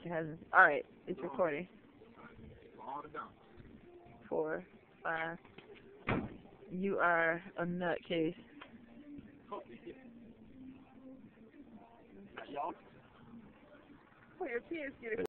It hasn't. Alright, it's recording. 4, 5. You are a nutcase. Well, your kids get